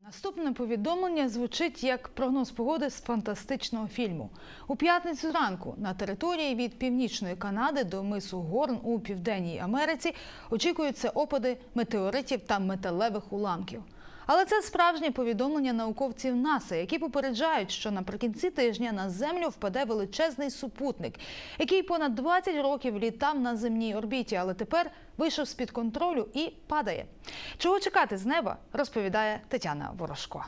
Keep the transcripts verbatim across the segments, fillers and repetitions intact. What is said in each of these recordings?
Наступне повідомлення звучить як прогноз погоди з фантастичного фільму. У п'ятницю зранку на території від північної Канади до мису Горн у Південній Америці очікуються опади метеоритів та металевих уламків. Але це справжнє повідомлення науковців НАСА, які попереджають, що наприкінці тижня на Землю впаде величезний супутник, який понад двадцять років літав на земній орбіті, але тепер вийшов з-під контролю і падає. Чого чекати з неба, розповідає Тетяна Ворожко.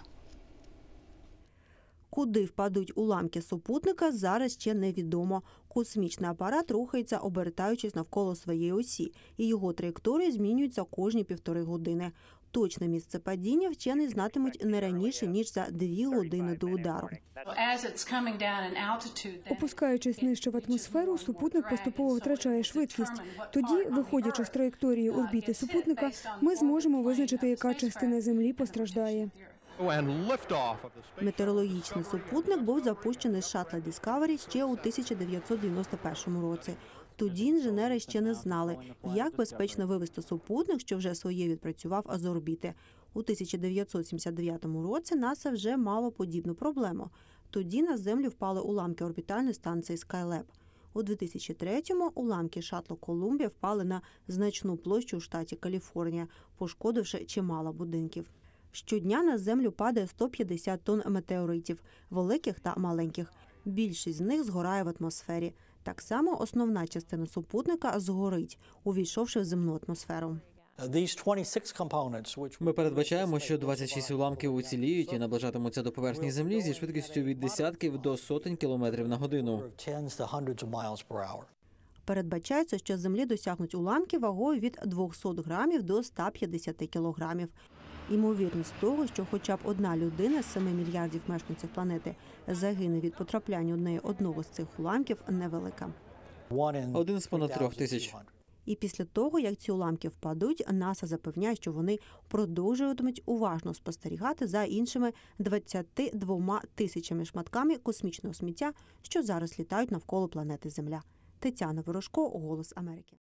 Куди впадуть уламки супутника, зараз ще невідомо. Космічний апарат рухається, обертаючись навколо своєї осі, і його траєкторії змінюються кожні півтори години. Точне місце падіння вчені знатимуть не раніше, ніж за дві години до удару. Опускаючись нижче в атмосферу, супутник поступово втрачає швидкість. Тоді, виходячи з траєкторії орбіти супутника, ми зможемо визначити, яка частина Землі постраждає. Метеорологічний супутник був запущений з шаттла Discovery ще у тисяча дев'ятсот дев'яносто першому році. Тоді інженери ще не знали, як безпечно вивести супутник, що вже своє відпрацював з орбіти. У тисяча дев'ятсот сімдесят дев'ятому році НАСА вже мало подібну проблему. Тоді на Землю впали уламки орбітальної станції Skylab. У дві тисячі третьому уламки шаттлу Колумбія впали на значну площу у штаті Каліфорнія, пошкодивши чимало будинків. Щодня на Землю падає сто п'ятдесят тонн метеоритів, великих та маленьких. Більшість з них згорає в атмосфері. Так само основна частина супутника згорить, увійшовши в земну атмосферу. Ми передбачаємо, що двадцять шість уламків уціліють і наближатимуться до поверхні Землі зі швидкістю від десятків до сотень кілометрів на годину. Передбачається, що з Землі досягнуть уламки вагою від двохсот грамів до ста п'ятдесяти кілограмів. Ймовірність того, що хоча б одна людина з семи мільярдів мешканців планети загине від потрапляння у неї одного з цих уламків, невелика. Один з понад трьох тисяч. І після того, як ці уламки впадуть, НАСА запевняє, що вони продовжуватимуть уважно спостерігати за іншими двадцятьма двома тисячами шматками космічного сміття, що зараз літають навколо планети Земля. Тетяна Ворожко, Голос Америки.